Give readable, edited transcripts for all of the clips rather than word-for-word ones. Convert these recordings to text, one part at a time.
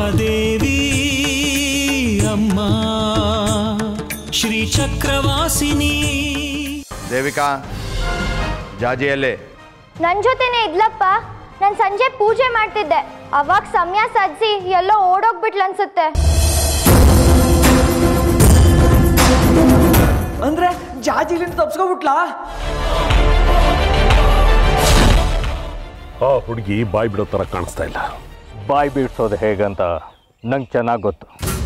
ಮಹಾದೇವಿ ಅಮ್ಮ ಶ್ರೀ ಚಕ್ರವಾಸಿನಿ. ದೇವಿಕಾ ಜಾಜಿಯಲ್ಲಿ ನನ್ನ ಜೊತೆನೇ ಇದ್ಲಪ್ಪ. ನಾನು ಸಂಜೆ ಪೂಜೆ ಮಾಡ್ತಿದ್ದೆ, ಅವಾಗ ಸಮಯ ಸಾಧಿಸಿ ಎಲ್ಲೋ ಓಡೋಗ್ಬಿಟ್ಲು ಅನ್ಸುತ್ತೆ. ಅಂದ್ರೆ ಜಾಜಿಲಿಂದ ತಪ್ಸ್ಕೊಬಿಟ್ಲಾ? ಆ ಹುಡುಗಿ ಬಾಯಿ ಬಿಡೋ ಥರ ಕಾಣಿಸ್ತಾ ಇಲ್ಲ. ಬಾಯಿ ಬಿಡಿಸೋದು ಹೇಗಂತ ನಂಗೆ ಚೆನ್ನಾಗಿ ಗೊತ್ತು.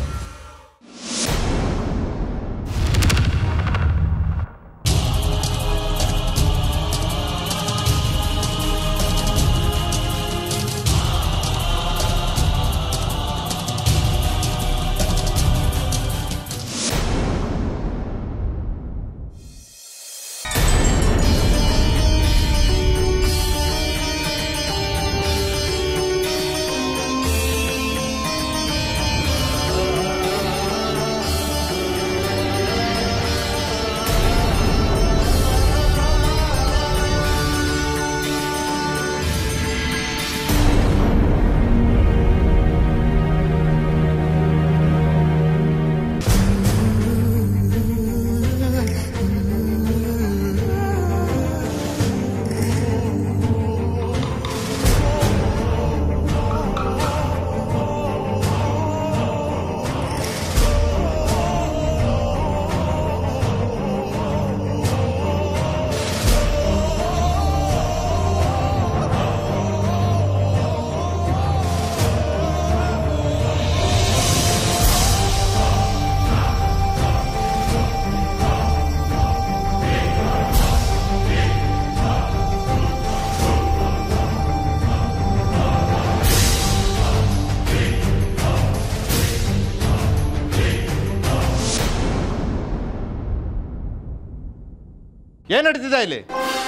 ಏನ್ ನಡೀತಿದೆ ಇಲ್ಲಿ?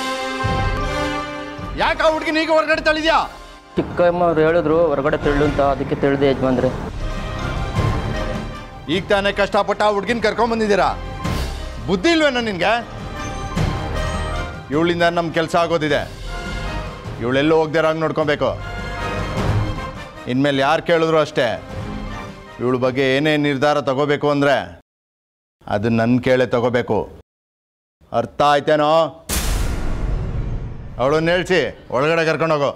ಯಾಕೆ ಆ ಹುಡುಗಿ ನೀಗ ಹೊರಗಡೆ ತಳಿದ್ಯಾ? ಚಿಕ್ಕಮ್ಮವ್ರು ಹೇಳಿದ್ರು ಹೊರಗಡೆ ತೆಳ್ಳು ಅಂತ, ಅದಕ್ಕೆ ತಿಳಿದೆ ಯಜಮಾನ್ರೆ. ಈಗ ತಾನೇ ಕಷ್ಟಪಟ್ಟು ಆ ಹುಡುಗಿನ ಕರ್ಕೊಂಡ್ ಬಂದಿದ್ದೀರಾ, ಬುದ್ಧಿ ಇಲ್ವೇನ ನಿನ್ಗೆ? ಇವಳಿಂದ ನಮ್ಮ ಕೆಲಸ ಆಗೋದಿದೆ. ಇವಳೆಲ್ಲೂ ಹೋಗ್ದಿರಂಗೆ ನೋಡ್ಕೊಬೇಕು. ಇನ್ಮೇಲೆ ಯಾರು ಕೇಳಿದ್ರು ಅಷ್ಟೇ, ಇವಳ ಬಗ್ಗೆ ಏನೇ ನಿರ್ಧಾರ ತಗೋಬೇಕು ಅಂದರೆ ಅದು ನನ್ನ ಕೇಳೇ ತಗೋಬೇಕು. ಅರ್ಥ ಆಯ್ತೇನೋ? ಅವಳನ್ನ ಹೇಳ್ಸಿ ಒಳಗಡೆ ಕರ್ಕೊಂಡೋಗು.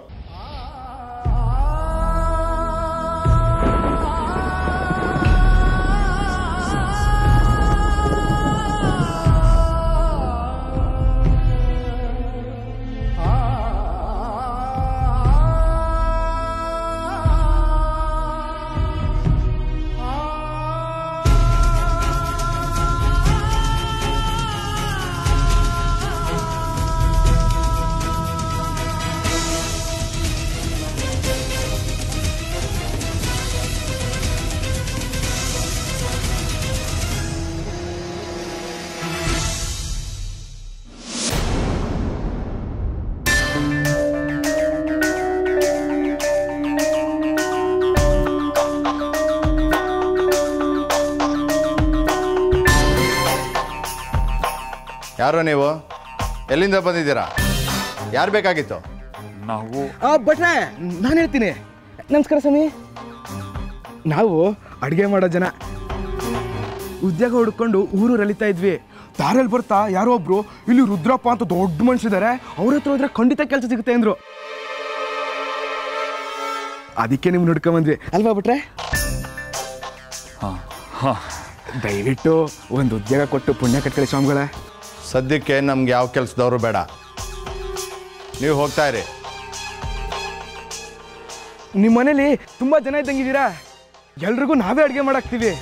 ಯಾರು ನೀವು? ಎಲ್ಲಿಂದ ಬಂದಿದ್ದೀರಾ? ಯಾರು ಬೇಕಾಗಿತ್ತು? ನಾವು ಭಟ್ರೆ, ನಾನು ಹೇಳ್ತೀನಿ. ನಮಸ್ಕಾರ ಸ್ವಾಮಿ. ನಾವು ಅಡುಗೆ ಮಾಡೋ ಜನ, ಉದ್ಯೋಗ ಹುಡ್ಕೊಂಡು ಊರು ರಲಿತಾ ಇದ್ವಿ. ದಾರಲ್ಲಿ ಬರ್ತಾ ಯಾರೋ ಒಬ್ರು ಇಲ್ಲಿ ರುದ್ರಪ್ಪ ಅಂತ ದೊಡ್ಡ ಮನುಷ್ಯರಿದ್ದಾರೆ, ಅವ್ರ ಹತ್ರ ಹೋದ್ರೆ ಖಂಡಿತ ಕೆಲಸ ಸಿಗುತ್ತೆ ಅಂದ್ರು. ಅದಕ್ಕೆ ನಿಮ್ಗೆ ನೋಡ್ಕೊಂಬಂದ್ವಿ ಅಲ್ವಾ ಭಟ್ರೆ? ದಯವಿಟ್ಟು ಒಂದು ಉದ್ಯೋಗ ಕೊಟ್ಟು ಪುಣ್ಯ ಕಟ್ಕೊಳ್ಳಿ ಸ್ವಾಮಿಗಳೇ. ಸದ್ಯಕ್ಕೆ ನಮ್ಗೆ ಯಾವ ಕೆಲಸದವರು ಬೇಡ, ನೀವು ಹೋಗ್ತಾ ಇರಿ. ನಿಮ್ಮ ಮನೇಲಿ ತುಂಬ ಜನ ಇದ್ದಂಗಿದ್ದೀರಾ, ಎಲ್ರಿಗೂ ನಾವೇ ಅಡುಗೆ ಮಾಡಾಕ್ತೀವಿ.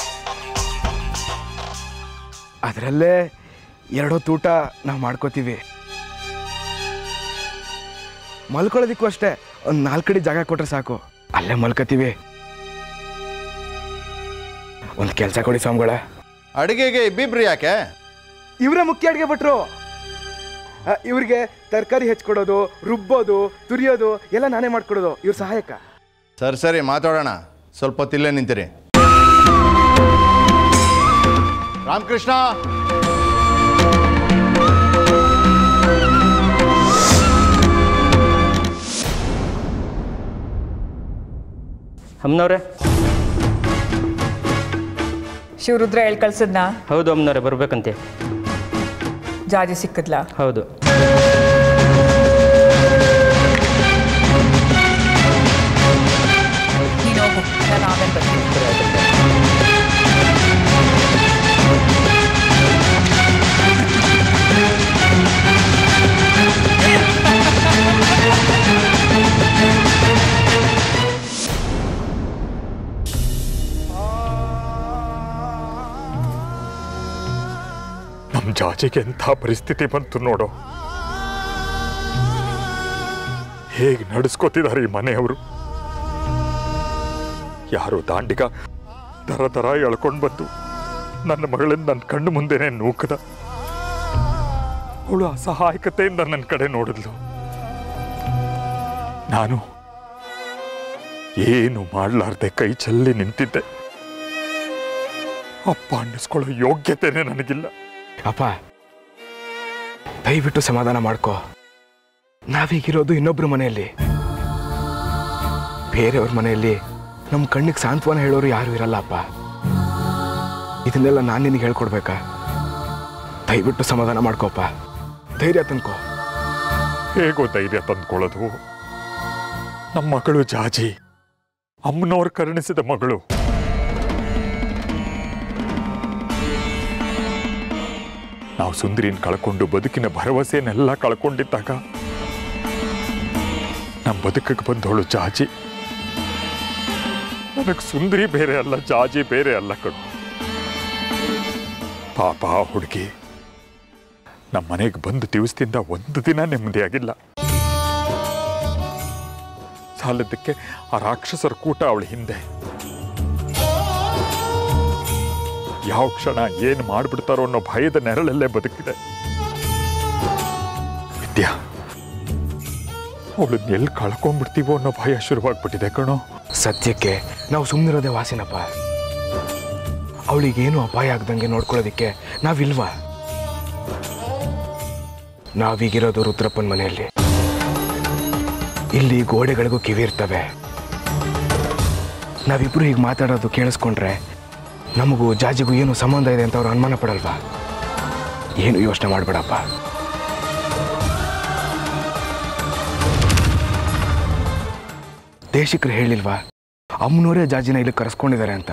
ಅದರಲ್ಲೇ ಎರಡೊತ್ತು ಊಟ ನಾವು ಮಾಡ್ಕೋತೀವಿ. ಮಲ್ಕೊಳ್ಳೋದಕ್ಕೂ ಅಷ್ಟೇ ಒಂದು 4 ಕಡೆ ಜಾಗ ಕೊಟ್ರೆ ಸಾಕು, ಅಲ್ಲೇ ಮಲ್ಕೋತೀವಿ. ಒಂದು ಕೆಲಸ ಕೊಡಿ ಸ್ವಾಮಿಗಳ. ಅಡುಗೆಗೆ ಇಬ್ಬಿಬ್ರು ಯಾಕೆ? ಇವರೇ ಮುಖ್ಯ ಅಡುಗೆ ಭಟ್ರು. ಇವ್ರಿಗೆ ತರಕಾರಿ ಹೆಚ್ಚಿಕೊಡೋದು, ರುಬ್ಬೋದು, ತುರಿಯೋದು ಎಲ್ಲ ನಾನೇ ಮಾಡ್ಕೊಡೋದು, ಇವ್ರ ಸಹಾಯಕ. ಸರಿ ಮಾತಾಡೋಣ. ಸ್ವಲ್ಪ ಹೊತ್ತಿಲ್ಲೇ ನಿಂತಿರಿ. ರಾಮಕೃಷ್ಣ, ಅಮ್ಮನವ್ರೆ. ಶಿವರುದ್ರ ಹೇಳಿ ಕಳ್ಸದ್ನಾ? ಹೌದು ಅಮ್ಮನವ್ರೆ, ಬರ್ಬೇಕಂತೆ. ಜಾಜಿ ಸಿಕ್ಕದ್ಲಾ? ಹೌದು. ನೀನು ಹೋಗು, ನಾನು ಆಮೇಲೆ ಬರ್ತೀನಿ. ನಮ್ಮ ಜಾಜಿಗೆ ಎಂಥ ಪರಿಸ್ಥಿತಿ ಬಂತು ನೋಡು. ಹೇಗೆ ನಡೆಸ್ಕೋತಿದ್ದಾರೆ ಈ ಮನೆಯವರು. ಯಾರೋ ದಾಂಡಿಗ ದರ ಎಳ್ಕೊಂಡು ಬಂದು ನನ್ನ ಮಗಳನ್ನ ನನ್ನ ಕಣ್ಣು ಮುಂದೆನೆ ನೂಕದ. ಅವಳು ಅಸಹಾಯಕತೆಯಿಂದ ನನ್ನ ಕಡೆ ನೋಡಿದ್ಲು. ನಾನು ಏನು ಮಾಡಲಾರ್ದೆ ಕೈ ಚೆಲ್ಲಿ ನಿಂತಿದ್ದೆ. ಅಪ್ಪ ಅನ್ನಿಸ್ಕೊಳ್ಳೋ ಯೋಗ್ಯತೆನೇ ನನಗಿಲ್ಲ. ಅಪ್ಪ, ದಯವಿಟ್ಟು ಸಮಾಧಾನ ಮಾಡ್ಕೋ. ನಾವೀಗಿರೋದು ಇನ್ನೊಬ್ರ ಮನೆಯಲ್ಲಿ. ಬೇರೆಯವ್ರ ಮನೆಯಲ್ಲಿ ನಮ್ಮ ಕಣ್ಣಿಗೆ ಸಾಂತ್ವನ ಹೇಳೋರು ಯಾರು ಇರಲ್ಲ ಅಪ್ಪ. ಇದನ್ನೆಲ್ಲ ನಾನು ನಿನಗೆ ಹೇಳ್ಕೊಡ್ಬೇಕಾ? ದಯವಿಟ್ಟು ಸಮಾಧಾನ ಮಾಡ್ಕೋಪ್ಪ, ಧೈರ್ಯ ತಂದ್ಕೋ. ಹೇಗೋ ಧೈರ್ಯ ತಂದ್ಕೊಳ್ಳೋದು? ನಮ್ಮ ಮಗಳು ಜಾಜಿ ಅಮ್ಮನವ್ರು ಕರುಣಿಸಿದ ಮಗಳು. ನಾವು ಸುಂದರಿನ ಕಳ್ಕೊಂಡು ಬದುಕಿನ ಭರವಸೆನೆಲ್ಲ ಕಳ್ಕೊಂಡಿದ್ದಾಗ ನಮ್ಮ ಬದುಕಿಗೆ ಬಂದವಳು ಜಾಜಿ. ನನಗೆ ಸುಂದರಿ ಬೇರೆ ಅಲ್ಲ, ಜಾಜಿ ಬೇರೆ ಅಲ್ಲ ಕಣು. ಪಾಪ ಹುಡುಗಿ ನಮ್ಮ ಮನೆಗೆ ಬಂದು ದಿವಸದಿಂದ ಒಂದು ದಿನ ನೆಮ್ಮದಿಯಾಗಿಲ್ಲ. ಸಾಲದಕ್ಕೆ ಆ ರಾಕ್ಷಸರ ಕೂಟ ಅವಳ ಹಿಂದೆ. ಯಾವ ಕ್ಷಣ ಏನು ಮಾಡಿಬಿಡ್ತಾರೋ ಅನ್ನೋ ಭಯದ ನೆರಳಲ್ಲೇ ಬದುಕಿದೆ. ವಿದ್ಯಾ, ಅವಳನ್ನ ಎಲ್ಲಿ ಕಳ್ಕೊಂಡ್ಬಿಡ್ತೀವೋ ಅನ್ನೋ ಭಯ ಶುರುವಾಗ್ಬಿಟ್ಟಿದೆ ಕಣೋ. ಸದ್ಯಕ್ಕೆ ನಾವು ಸುಮ್ಮನಿರೋದೇ ವಾಸಿನಪ್ಪ. ಅವಳಿಗೇನು ಅಪಾಯ ಆಗ್ದಂಗೆ ನೋಡ್ಕೊಳ್ಳೋದಿಕ್ಕೆ ನಾವಿಲ್ವಾ? ನಾವೀಗಿರೋದು ರುದ್ರಪ್ಪನ ಮನೆಯಲ್ಲಿ. ಇಲ್ಲಿ ಗೋಡೆಗಳಿಗೂ ಕಿವಿ ಇರ್ತವೆ. ನಾವಿಬ್ರು ಹೀಗೆ ಮಾತಾಡೋದು ಕೇಳಿಸ್ಕೊಂಡ್ರೆ ನಮಗೂ ಜಾಜಿಗೂ ಏನು ಸಂಬಂಧ ಇದೆ ಅಂತ ಅವ್ರು ಅನುಮಾನ ಪಡಲ್ವಾ? ಏನು ಯೋಚನೆ ಮಾಡಬೇಡಪ್ಪ. ದೇಶಿಕರು ಹೇಳಿಲ್ವಾ ಅಮ್ಮನವರೇ ಜಾಜಿನ ಇಲ್ಲಿ ಕರೆಸ್ಕೊಂಡಿದ್ದಾರೆ ಅಂತ?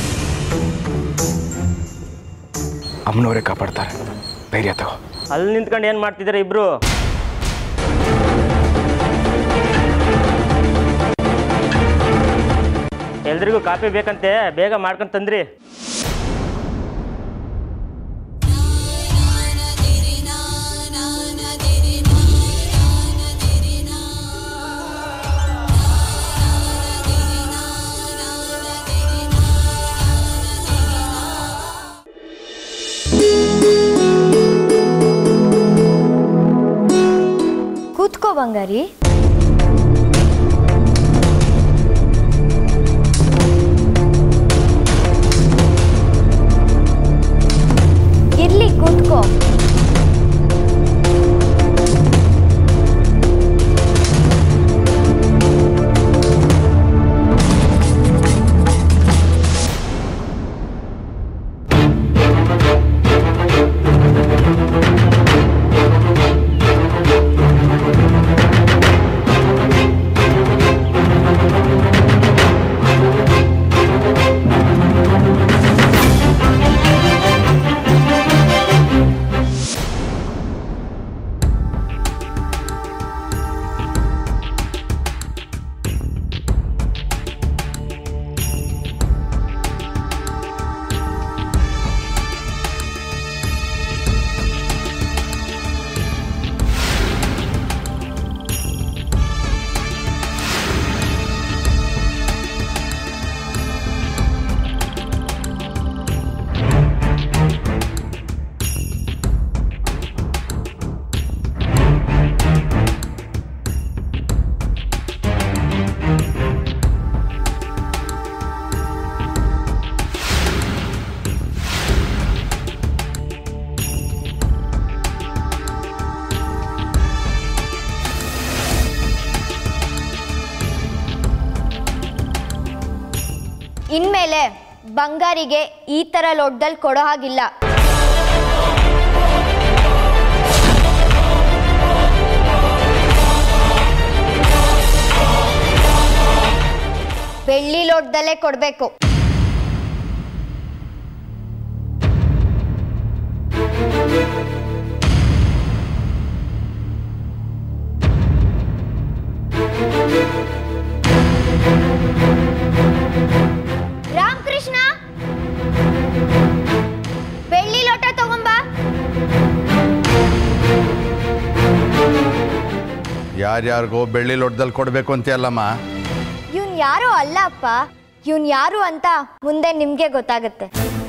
ಅಮ್ಮನವರೇ ಕಾಪಾಡ್ತಾರೆ, ಧೈರ್ಯ ತಗೋ. ಅಲ್ಲಿ ನಿಂತ್ಕೊಂಡು ಏನು ಮಾಡ್ತಿದ್ದಾರೆ ಇಬ್ರು? ಎಲ್ರಿಗೂ ಕಾಫಿ ಬೇಕಂತೆ, ಬೇಗ ಮಾಡ್ಕೊಂಡು ತಂದ್ರಿ. ಕೂತ್ಕೋ ಬಂಗಾರಿ. ಇರ್ಲಿ, ಕೂತ್ಕೋ. ಇನ್ಮೇಲೆ ಬಂಗಾರಿಗೆ ಈ ಥರ ಲೋಟದಲ್ಲಿ ಕೊಡೋ ಹಾಗಿಲ್ಲ. ಬೆಳ್ಳಿ ಲೋಟದಲ್ಲೇ ಕೊಡಬೇಕು. ರಾಮಕೃಷ್ಣ, ಬೆಳ್ಳಿ ಲೋಟ ತಗೊಂಬ. ಯಾರ್ಯಾರಿಗೋ ಬೆಳ್ಳಿ ಲೋಟದಲ್ಲಿ ಕೊಡಬೇಕು ಅಂತೀಯಲ್ಲಮ್ಮ. ಇವನ್ ಯಾರು ಅಲ್ಲ ಅಪ್ಪ, ಇವನ್ ಯಾರು ಅಂತ ಮುಂದೆ ನಿಮ್ಗೆ ಗೊತ್ತಾಗುತ್ತೆ.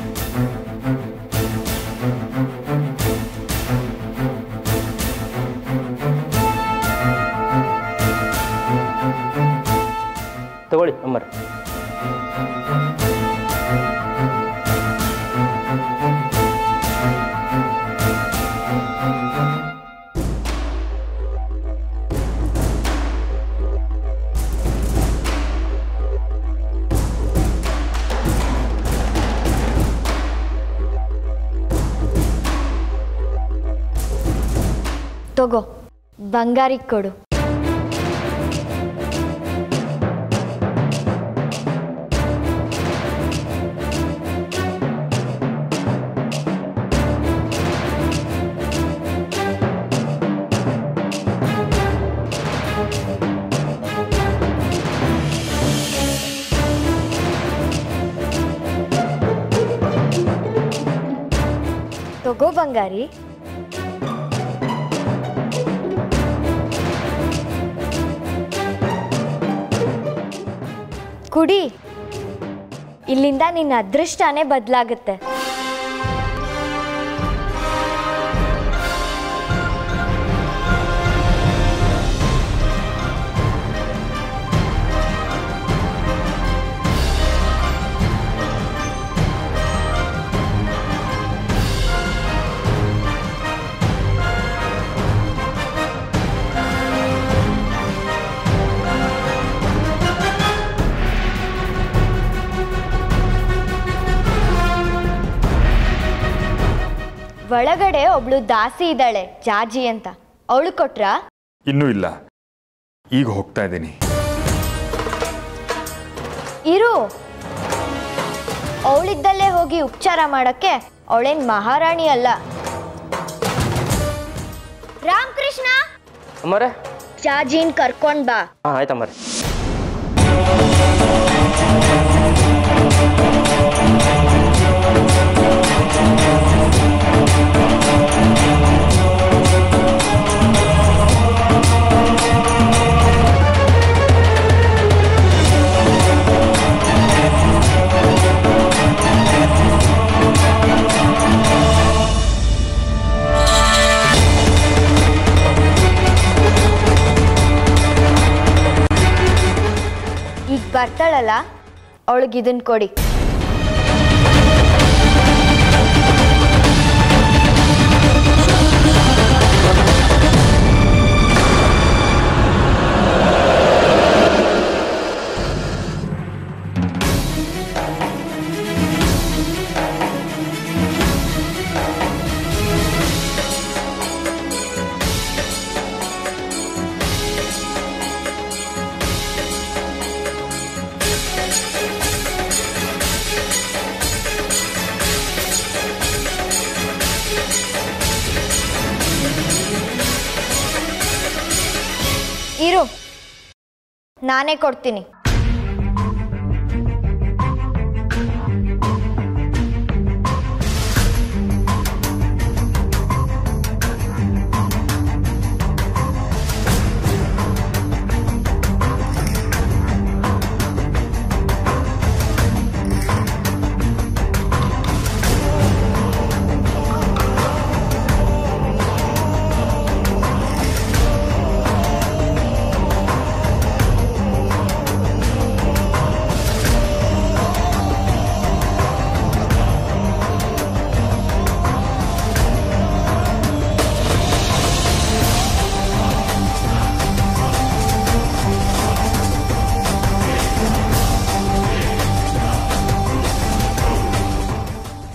ತಗೊಳ್ಳಿ ಅಮ್ಮರ. ತಗೋ, ಬಂಗಾರಿಗೆ ಕೊಡು. ತಗೋ ಬಂಗಾರಿ. ಕುಡಿ, ಇಲ್ಲಿಂದ ನಿನ್ನ ಅದೃಷ್ಟನೇ ಬದಲಾಗುತ್ತೆ. ಒಳಗಡೆ ಒಬ್ಳು ದಾಸಿ ಇದ್ದಾಳೆ, ಜಾಜಿ ಅಂತ. ಅವಳು ಕೊಟ್ರಾ? ಇನ್ನೂ ಇಲ್ಲ, ಈಗ ಹೋಗ್ತಾ ಇದ್ದೀನಿ. ಇರು, ಅವಳಿದ್ದಲ್ಲೇ ಹೋಗಿ ಉಪಚಾರ ಮಾಡಕ್ಕೆ ಅವಳೇನ್ ಮಹಾರಾಣಿ ಅಲ್ಲ. ರಾಮಕೃಷ್ಣ, ಅಮ್ಮರೇ ಜಾಜಿನ್ ಕರ್ಕೊಂಡ್ ಬಾ. ಹಾಂ ಆಯ್ತಮ್ಮರೇ. ಈಗ ಬರ್ತಾಳಲ್ಲ, ಅವಳಿಗೆ ಇದನ್ನ ಕೊಡಿ. ಇರು, ನಾನೇ ಕೊಡ್ತೀನಿ.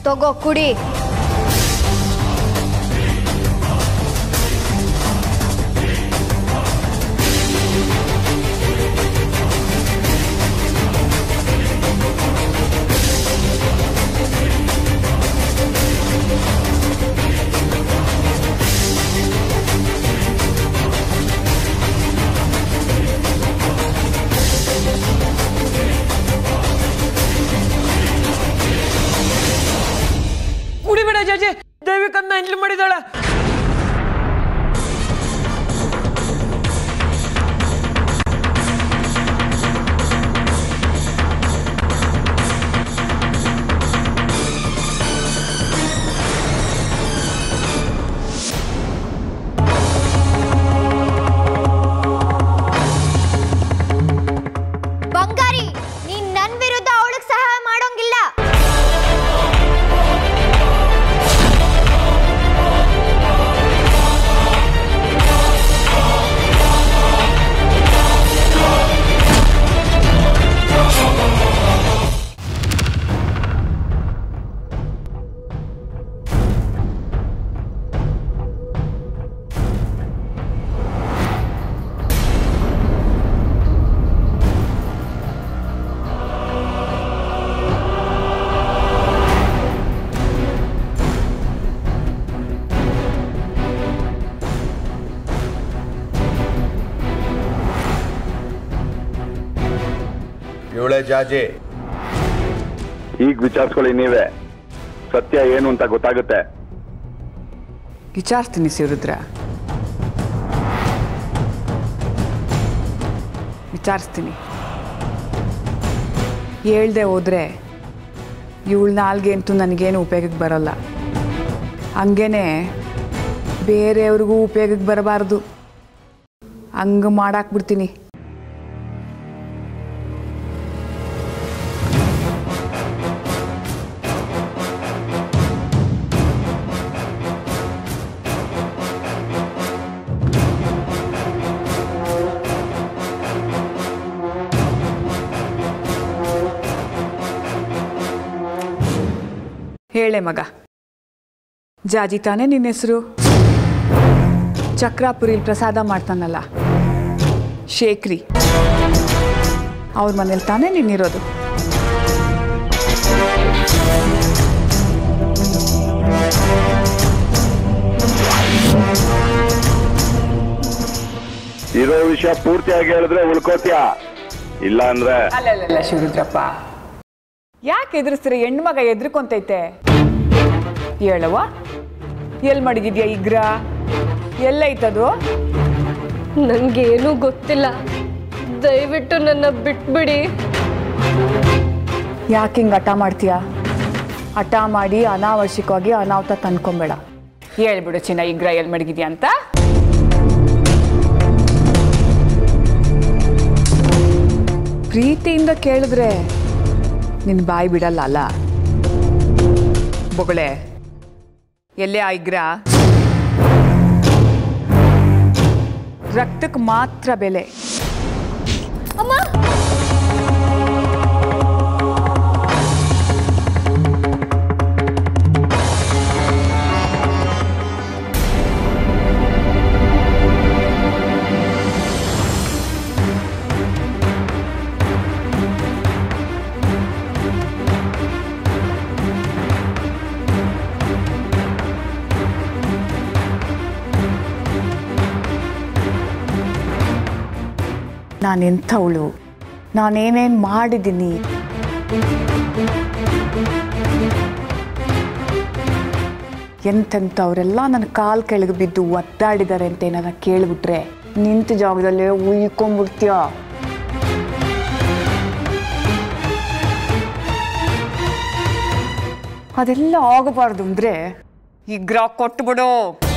ತಗೋ ಕುಡಿ. ಕುಡಿಬೇಡ ಜಾಜಿ, ದೈವಿಕನ್ನ ಎಂಟ್ಲು ಮಾಡಿದಾಳ. ಬಂಗಾರಿ, ನೀನ್ ನನ್ ವಿರುದ್ಧ ಅವಳಿಗೆ ಸಹಾಯ ಮಾಡೋಂಗಿಲ್ಲ. ಇವಳೆ ಜಾಜಿ. ಈಗ ವಿಚಾರಿಸ್ಕೊಳ್ಳಿ ನೀವೇ, ಸತ್ಯ ಏನು ಅಂತ ಗೊತ್ತಾಗುತ್ತೆ. ವಿಚಾರಿಸ್ತೀನಿ ಶಿವರುದ್ರ, ವಿಚಾರಿಸ್ತೀನಿ. ಹೇಳ್ದೆ ಹೋದ್ರೆ ಇವಳ ನಾಲ್ಗೆ ಅಂತೂ ನನಗೇನು ಉಪಯೋಗಕ್ಕೆ ಬರೋಲ್ಲ. ಹಂಗೇನೆ ಬೇರೆಯವ್ರಿಗೂ ಉಪಯೋಗಕ್ಕೆ ಬರಬಾರ್ದು. ಹಂಗೆ ಮಾಡಾಕ್ಬಿಡ್ತೀನಿ. ಹೇಳೆ ಮಗ, ಜಾಜಿ ತಾನೇ ನಿನ್ನ ಹೆಸರು? ಚಕ್ರಾಪುರಿಲಿ ಪ್ರಸಾದ ಮಾಡ್ತಾನಲ್ಲ ಶೇಖ್ರಿ, ಅವ್ರ ಮನೇಲಿ ತಾನೇ ನಿನ್ನಿರೋದು. ಇರೋ ವಿಷಯ ಪೂರ್ತಿಯಾಗಿ ಹೇಳಿದ್ರೆ ಉಳ್ಕೋತೀಯ, ಇಲ್ಲ ಅಂದ್ರೆ ಅಲ್ಲ ಶಿವರುದ್ರಪ್ಪ, ಯಾಕೆ ಎದುರಿಸ್ತೀರ? ಹೆಣ್ಣು ಮಗ ಎದ್ರಿಕೊಂತೈತೆ. ಹೇಳವ, ಎಲ್ಲಿ ಮಡಗಿದ್ಯಾ ಇಗ್ರ? ಎಲ್ಲೈತದು? ನನಗೇನೂ ಗೊತ್ತಿಲ್ಲ, ದಯವಿಟ್ಟು ನನ್ನ ಬಿಟ್ಬಿಡಿ. ಯಾಕೆ ಹಿಂಗೆ ಹಠ ಮಾಡ್ತೀಯ? ಹಠ ಮಾಡಿ ಅನಾವಶ್ಯಕವಾಗಿ ಅನಾಹುತ ತಂದ್ಕೊಂಬೇಡ. ಹೇಳ್ಬಿಡು ಚಿನ್ನ, ಇಗ್ರ ಎಲ್ಲಿ ಮಡಗಿದ್ಯಾ ಅಂತ. ಪ್ರೀತಿಯಿಂದ ಕೇಳಿದ್ರೆ ನಿನ್ನ ಬಾಯಿ ಬಿಡಲ್ಲ ಅಲ್ಲ ಬೊಗಳೆ? ಎಲ್ಲೇ ಇಗ್ರ? ರಕ್ತಕ್ಕೆ ಮಾತ್ರ ಬೆಲೆ. ಅಮ್ಮ, ನಾನೆಂಥವಳು, ನಾನೇನೇನು ಮಾಡಿದ್ದೀನಿ. ಎಂತೆಂಥವರೆಲ್ಲ ನನ್ನ ಕಾಲು ಕೆಳಗೆ ಬಿದ್ದು ಒದ್ದಾಡಿದ್ದಾರೆ ಅಂತ ಏನಾರ ಕೇಳಿಬಿಟ್ರೆ ನಿಂತ ಜಾಗದಲ್ಲೇ ಉಯ್ಕೊಂಡ್ಬಿಡ್ತೀಯ. ಅದೆಲ್ಲ ಆಗಬಾರ್ದು ಅಂದರೆ ಇಗ್ರ ಕೊಟ್ಬಿಡು.